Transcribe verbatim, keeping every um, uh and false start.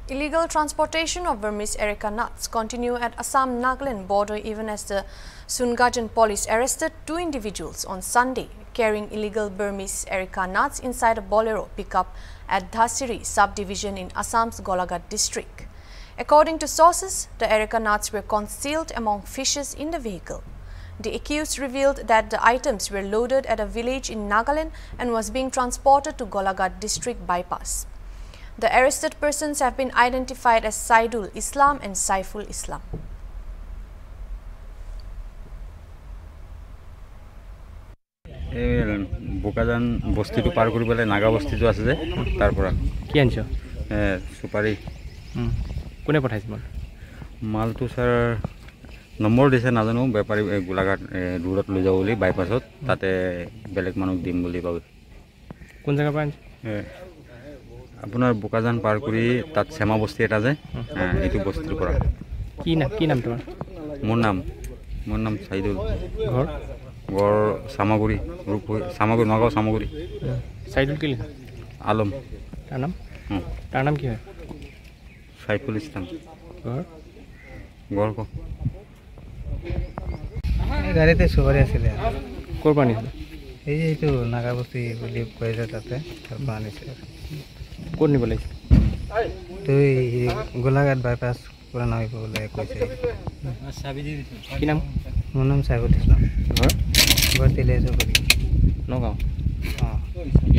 Illegal transportation of Burmese Areca nuts continue at Assam Nagaland border even as the Sungajan police arrested two individuals on Sunday carrying illegal Burmese Areca nuts inside a bolero pickup at Dhasiri subdivision in Assam's Golaghat district. According to sources, the Areca nuts were concealed among fishes in the vehicle. The accused revealed that the items were loaded at a village in Nagaland and was being transported to Golaghat district bypass. The arrested persons have been identified as Saidul Islam and Saiful Islam. Bokajan bosti to par kori bole naga bosti to ase je tar pora ki ancho eh supari hm kone pathaise mal mal to sir number dise na janu byapari Golaghat road loi jabo boli bypass ot tate belek manuk dim boli pabe kon jaga pa eh apunar Bokajan par kori tat sema bosti eta je etu bosti pora ki na ki nam tomar mon nam mon nam Saidul ghor ghor Samaguri Rupoi Samaguri Nagaon Samaguri Saidul ki likha Alam tar nam hm tar nam ki hoy Saiful Islam ghor ghor ko এই গাড়িতে সবারই আসলে কর পানি এই যে একটু নাগা বস্তি বলি কয়েছে তাতে তারপর আনিছে কোন নি বলাইছে তুই গোলাঘাট বাইপাস পুরা নয় বলে কইছে কি নাম মোর নাম সাইফুল ইসলাম ঘর ঘর তেলে এসে করি নগাঁও হ্যাঁ